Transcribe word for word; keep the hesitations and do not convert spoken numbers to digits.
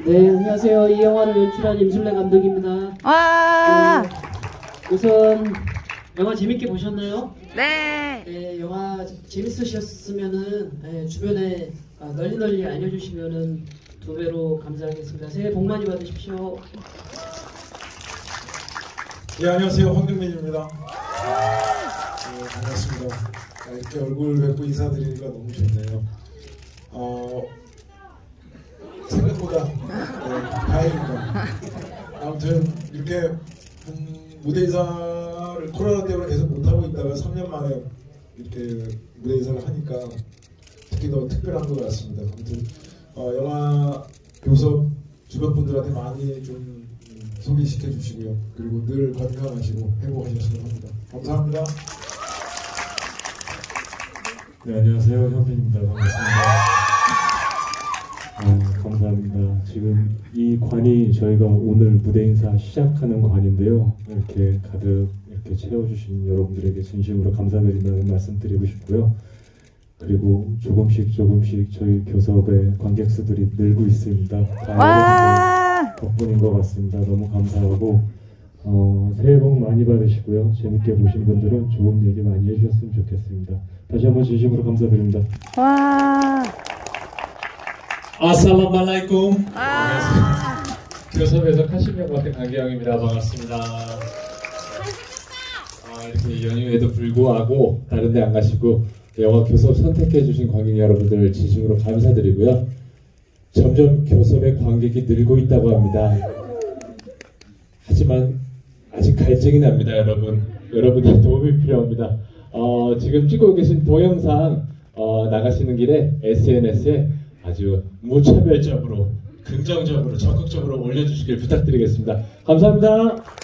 네, 안녕하세요. 이 영화를 연출한 임술래 감독입니다. 와. 네, 우선 영화 재밌게 보셨나요? 네. 네, 영화 재밌으셨으면은 네, 주변에 널리 널리 알려주시면은 두 배로 감사하겠습니다. 새해 복 많이 받으십시오. 네, 안녕하세요. 황정민입니다. 네, 반갑습니다. 이렇게 얼굴 뵙고 인사드리니까 너무 좋네요. 어, 생각보다 네, 다행입니다. 아무튼 이렇게 음, 무대 인사를 코로나 때문에 계속 못하고 있다가 삼 년 만에 이렇게 무대 인사를 하니까 특히 더 특별한 것 같습니다. 아무튼 어, 영화 교섭 주변 분들한테 많이 좀 음, 소개시켜 주시고요. 그리고 늘 건강하시고 행복하셨으면 합니다. 감사합니다. 네, 안녕하세요. 현빈입니다. 반갑습니다. 아, 감사합니다. 지금 이 관이 저희가 오늘 무대 인사 시작하는 관인데요. 이렇게 가득 이렇게 채워주신 여러분들에게 진심으로 감사드린다는 말씀 드리고 싶고요. 그리고 조금씩 조금씩 저희 교섭의 관객 수들이 늘고 있습니다. 다 덕분인 것 같습니다. 너무 감사하고 어, 새해 복 많이 받으시고요. 재밌게 보신 분들은 좋은 얘기 많이 해주셨으면 좋겠습니다. 다시 한번 진심으로 감사드립니다. 와. 아살라말라이쿰. 아. 교섭에서 카시미어 같은 강기영입니다. 반갑습니다. 아, 이렇게 연휴에도 불구하고 다른 데 안 가시고 영화 교섭 선택해 주신 관객 여러분들 진심으로 감사드리고요. 점점 교섭의 관객이 늘고 있다고 합니다. 하지만 아직 갈증이 납니다. 여러분. 여러분의 도움이 필요합니다. 어, 지금 찍고 계신 동영상 어, 나가시는 길에 에스엔에스에 아주 무차별적으로 긍정적으로 적극적으로 올려주시길 부탁드리겠습니다. 감사합니다.